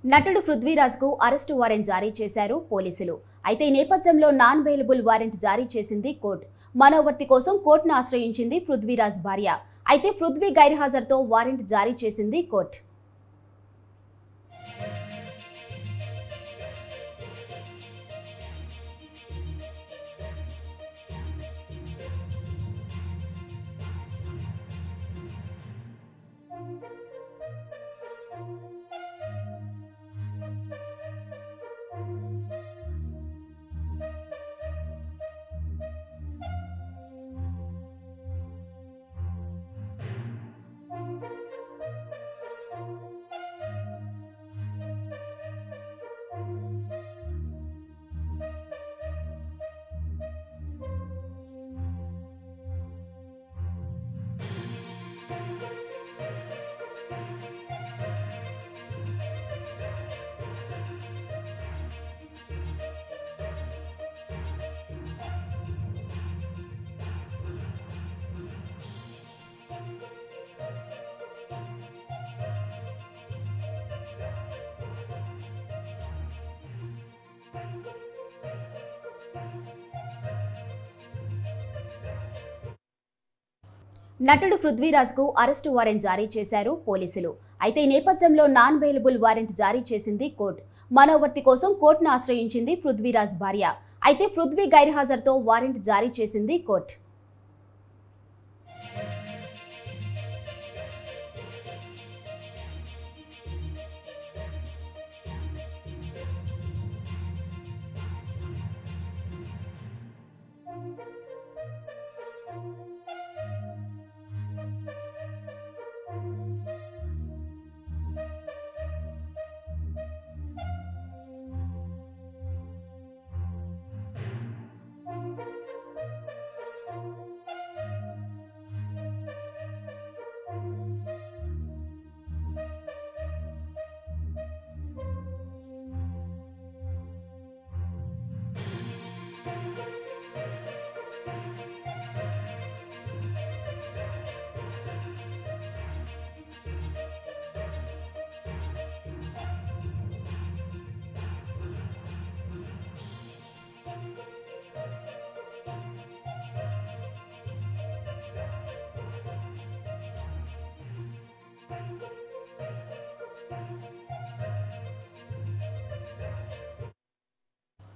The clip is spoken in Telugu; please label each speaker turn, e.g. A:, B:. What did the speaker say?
A: నటుడు పృథ్వీరాజ్కు అరెస్టు వారెంట్ జారీ చేశారు పోలీసులు. అయితే ఈ నేపథ్యంలో నాన్ బెయిలబుల్ వారెంట్ జారీ చేసింది కోర్టు. మనోవర్తి కోసం కోర్టును ఆశ్రయించింది పృథ్వీరాజ్ భార్య. అయితే పృథ్వీ గైర్హాజరుతో వారెంట్ జారీ చేసింది కోర్టు. నటుడు పృథ్వీరాజ్కు అరెస్టు వారెంట్ జారీ చేశారు పోలీసులు. అయితే ఈ నేపథ్యంలో నాన్ బెయిలబుల్ వారెంట్ జారీ చేసింది కోర్టు. మనోవర్తి కోసం కోర్టును ఆశ్రయించింది పృథ్వీరాజ్ భార్య. అయితే పృథ్వీ గైర్హాజరుతో వారెంట్ జారీ చేసింది కోర్టు.